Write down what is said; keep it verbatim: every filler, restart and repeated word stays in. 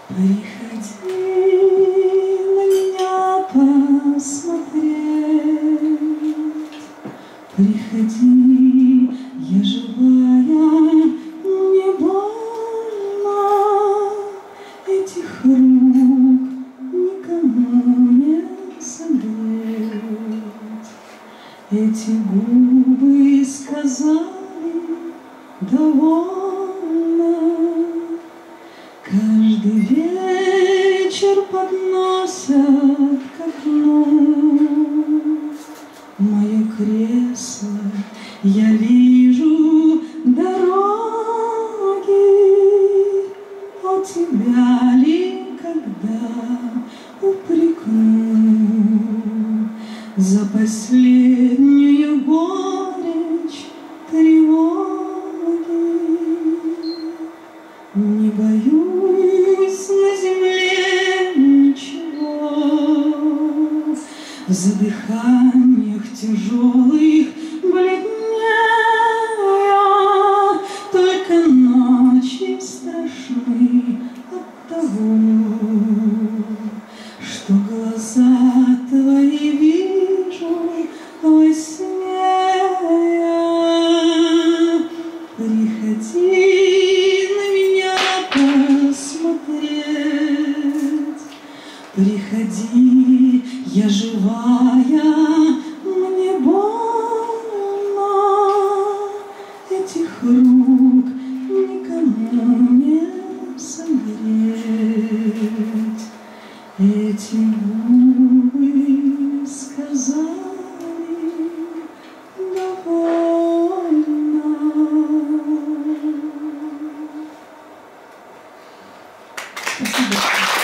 Приходи на меня посмотреть, приходи, я живая, мне больно, этих рук никому не согреть. Эти губы сказали довольно. Каждый вечер подносят к окну мое кресло, я вижу дороги. О, тебя ли когда упрекну за последнюю горечь тревоги? Не боюсь на земле ничего, в задыханиях тяжелых бледнея, только ночи страшны от того, что глаза твои вижу во сне. Приходи посмотреть, приходи, я живая, мне больно, этих рук никому не согреть. Эти губы сказали довольно. Спасибо.